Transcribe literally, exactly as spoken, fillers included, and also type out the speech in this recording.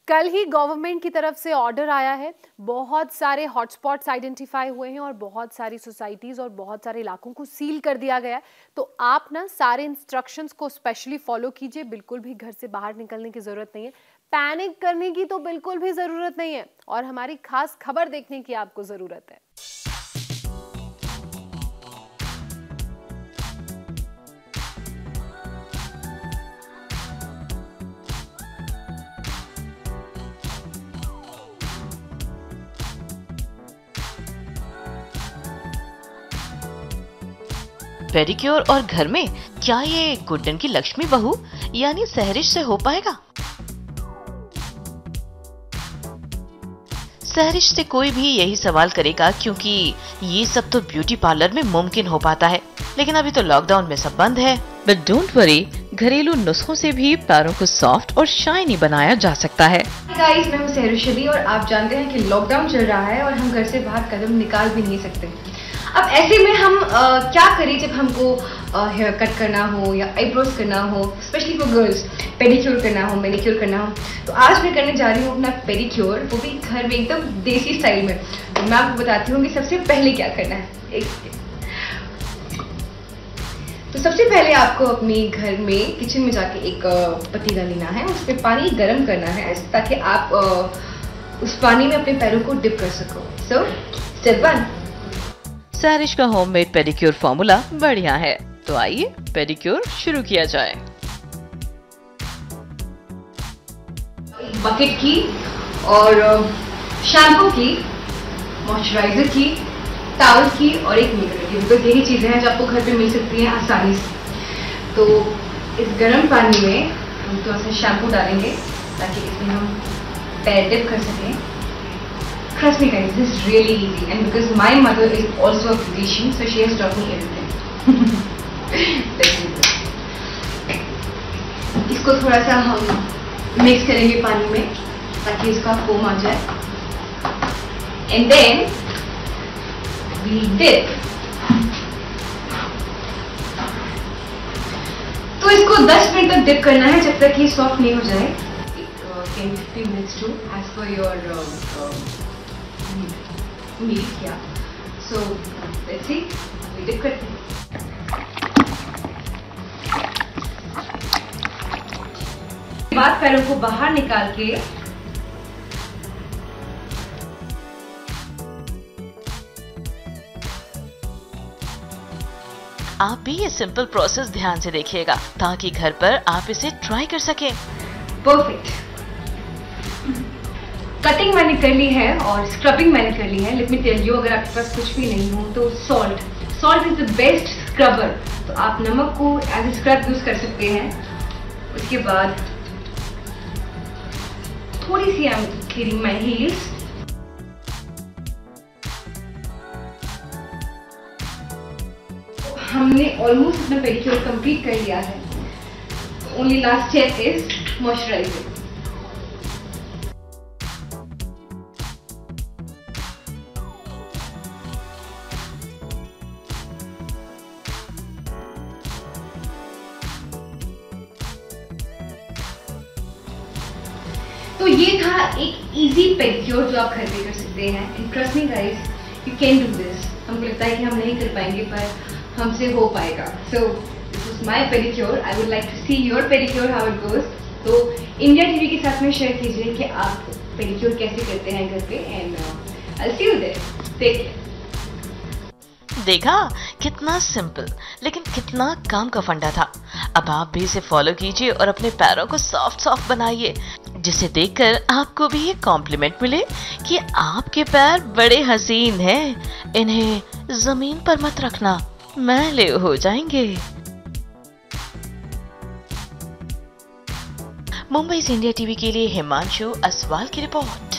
कल ही गवर्नमेंट की तरफ से ऑर्डर आया है। बहुत सारे हॉटस्पॉट्स आइडेंटिफाई हुए हैं और बहुत सारी सोसाइटीज़ और बहुत सारे इलाकों को सील कर दिया गया है। तो आप ना सारे इंस्ट्रक्शंस को स्पेशली फॉलो कीजिए। बिल्कुल भी घर से बाहर निकलने की ज़रूरत नहीं है, पैनिक करने की तो बिल्कुल भी ज़रूरत नहीं है और हमारी खास खबर देखने की आपको ज़रूरत है। पेडिक्योर और घर में, क्या ये गुड्डन की लक्ष्मी बहू यानी सहरिश से हो पाएगा? सहरिश से कोई भी यही सवाल करेगा क्योंकि ये सब तो ब्यूटी पार्लर में मुमकिन हो पाता है, लेकिन अभी तो लॉकडाउन में सब बंद है। बट डोंट वरी, घरेलू नुस्खों से भी पैरों को सॉफ्ट और शाइनी बनाया जा सकता है। गाइस, मैं हूँ सहरिश अली और आप जानते हैं कि लॉकडाउन चल रहा है और हम घर से बाहर कदम निकाल भी नहीं सकते। अब ऐसे में हम आ, क्या करें जब हमको हेयर कट करना हो या आईब्रोज करना हो, स्पेशली फॉर गर्ल्स, पेडिक्योर करना हो, मैनिक्योर करना हो। तो आज मैं करने जा रही हूँ अपना पेडिक्योर, वो भी घर में एकदम देसी स्टाइल में। तो मैं आपको बताती हूँ कि सबसे पहले क्या करना है। एक तो सबसे पहले आपको अपने घर में किचन में जाके एक पतीला लेना है, उस पर पानी गर्म करना है ताकि आप उस पानी में अपने पैरों को डिप कर सको। सो स्टेप वन, सहरिश का होममेड पेडिक्योर फॉर्मूला बढ़िया है, तो आइए पेडिक्योर शुरू किया जाए। बकेट की और शैम्पू की, मॉइस्चराइजर की, टॉवल की और एक मिरर की। तो यही चीजें हैं जो आपको घर पे मिल सकती हैं आसानी से। तो इस गर्म पानी में हम थोड़ा सा शैम्पू डालेंगे ताकि इसमें हम पैर डिप कर सकें। Trust me guys, this is really easy, and because my mother is also a physician, so she has taught me everything. Let's do this. इसको थोड़ा सा हम मिक्स करेंगे पानी में ताकि इसका फोम आ जाए, and then we dip. तो इसको दस मिनट तक डिप करना है जब तक ये सॉफ्ट नहीं हो जाए। Ten fifteen minutes to as per your need किया। So let's see, we dip करते हैं। बाद पैरों को बाहर निकाल के आप भी ये सिंपल प्रोसेस ध्यान से देखिएगा ताकि घर पर आप इसे ट्राई कर सकें। परफेक्ट। कटिंग मैंने कर ली है और स्क्रबिंग मैंने कर ली है। लेट मी टेल यू, अगर आपके पास कुछ भी नहीं हो तो salt salt is the best scrubber. तो आप नमक को एज ए स्क्रब यूज कर सकते हैं। उसके बाद थोड़ी सी I am cleaning my heels. हमने ऑलमोस्ट अपना पेडिक्योर कंप्लीट कर लिया है। Only last step is moisturising. तो ये था एक इजी पेडिक्योर जो आप घर पे कर सकते हैं। And trust me guys, you can do this. हमको लगता है कि हम नहीं कर पाएंगे पर हमसे हो पाएगा। So this is my pedicure. I would like to see your pedicure, how it goes. तो इंडिया टीवी के साथ में शेयर कीजिए कि आप पेडिक्योर कैसे करते हैं घर पे। And I will see you there. Take care. देखा कितना सिंपल लेकिन कितना काम का फंडा था। अब आप भी इसे फॉलो कीजिए और अपने पैरों को सॉफ्ट सॉफ्ट बनाइए, जिसे देखकर आपको भी ये कॉम्प्लीमेंट मिले कि आपके पैर बड़े हसीन हैं। इन्हें जमीन पर मत रखना, मैले हो जाएंगे। मुंबई से इंडिया टीवी के लिए हिमांशु असवाल की रिपोर्ट।